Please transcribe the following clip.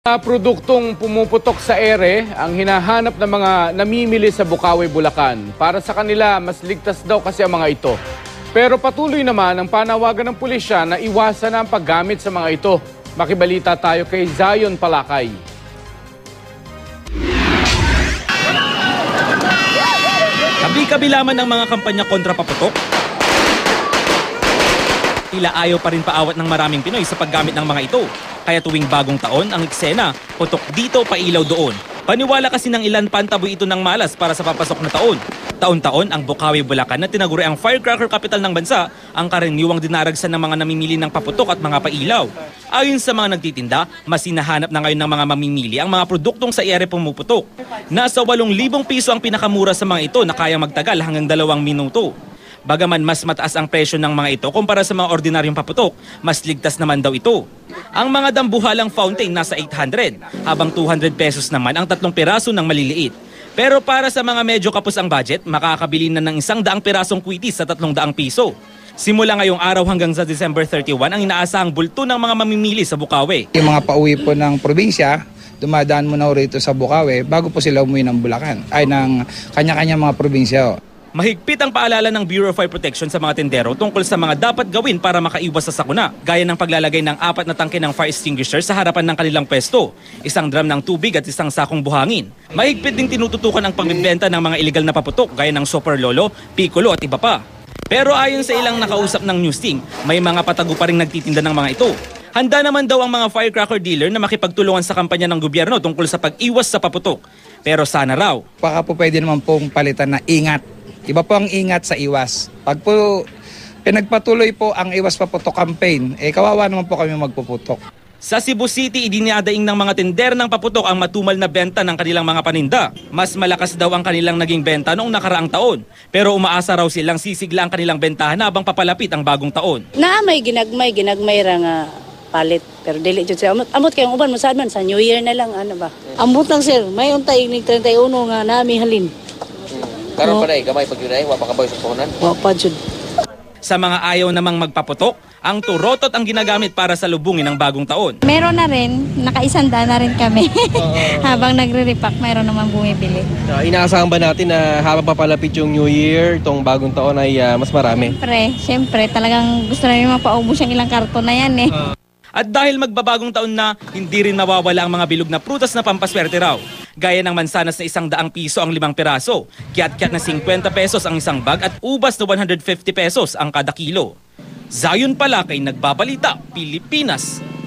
Produktong pumuputok sa ere ang hinahanap ng mga namimili sa Bukawi, Bulacan. Para sa kanila, mas ligtas daw kasi ang mga ito. Pero patuloy naman ang panawagan ng pulisya na iwasan ang paggamit sa mga ito. Makibalita tayo kay Zion Palakay. Kabi-kabila man ng mga kampanya kontra paputok, tila ayaw pa rin paawat ng maraming Pinoy sa paggamit ng mga ito. Kaya tuwing bagong taon, ang eksena, putok dito, pailaw doon. Paniwala kasi ng ilan pantaboy ito ng malas para sa papasok na taon. Taon-taon, ang Bukawi, Bulacan na tinaguri ang firecracker capital ng bansa, ang karaniwang dinaragsan ng mga namimili ng paputok at mga pailaw. Ayon sa mga nagtitinda, mas hinahanap na ngayon ng mga mamimili ang mga produktong sa ere pumuputok. Nasa 8,000 piso ang pinakamura sa mga ito na kayang magtagal hanggang 2 minuto. Bagaman mas mataas ang presyo ng mga ito kumpara sa mga ordinaryong paputok, mas ligtas naman daw ito. Ang mga dambuhalang fountain nasa 800, habang 200 pesos naman ang 3 piraso ng maliliit. Pero para sa mga medyo kapos ang budget, makakabili na ng 100 pirasong kwitis sa 300 piso. Simula ngayong araw hanggang sa December 31 ang inaasahang bulto ng mga mamimili sa Bukawi. Yung mga pauwi po ng probinsya, dumadaan muna rito sa Bukawi bago po sila umuwi ng Bulacan, ay ng kanya-kanya mga probinsya. Mahigpit ang paalala ng Bureau of Fire Protection sa mga tendero tungkol sa mga dapat gawin para makaiwas sa sakuna, gaya ng paglalagay ng 4 na tangke ng fire extinguisher sa harapan ng kanilang pwesto, 1 drum ng tubig at 1 sakong buhangin. Mahigpit ding tinututukan ang pagbibenta ng mga iligal na paputok gaya ng Super Lolo, Piccolo at iba pa. Pero ayon sa ilang nakausap ng News Team, may mga patago pa ring nagtitinda ng mga ito. Handa naman daw ang mga firecracker dealer na makipagtulungan sa kampanya ng gobyerno tungkol sa pag-iwas sa paputok. Pero sana raw, Baka po pwede naman pong palitan na ingat. Iba po ang ingat sa iwas. Pag po pinagpatuloy po ang iwas paputok campaign, kawawa naman po kami magpuputok. sa Cebu City, idinadaing ng mga tender ng paputok ang matumal na benta ng kanilang mga paninda. Mas malakas daw ang kanilang naging benta noong nakaraang taon. Pero umaasa raw silang sisigla ang kanilang bentahan habang papalapit ang bagong taon. Na may ginagmay ra nga palit. Pero dili jud siya. Amot kayong uban mo saan man sa New Year na lang ano ba. Amot lang sir, may untay ning 31 nga nami halin. Karon pa na gamay pag yun wa pa kabaw sa puhunan. Wa pa jud. Sa mga ayaw namang magpaputok, ang turotot ang ginagamit para sa lubungin ng bagong taon. Meron na rin, nakaisanda na rin kami. Habang nagre-repack, mayroon naman bumibili. Inaasahan ba natin na habang papalapit yung New Year, itong bagong taon ay mas marami? Siyempre, talagang gusto namin mapaubos yung ilang karton na yan eh. At dahil magbabagong taon na, hindi rin mawawala ang mga bilog na prutas na pampaswerte raw. Gaya ng mansanas na 100 piso ang 5 piraso, kiat-kiat na 50 pesos ang isang bag at ubas na 150 pesos ang kada kilo. Zion Palakay, nagbabalita, Pilipinas.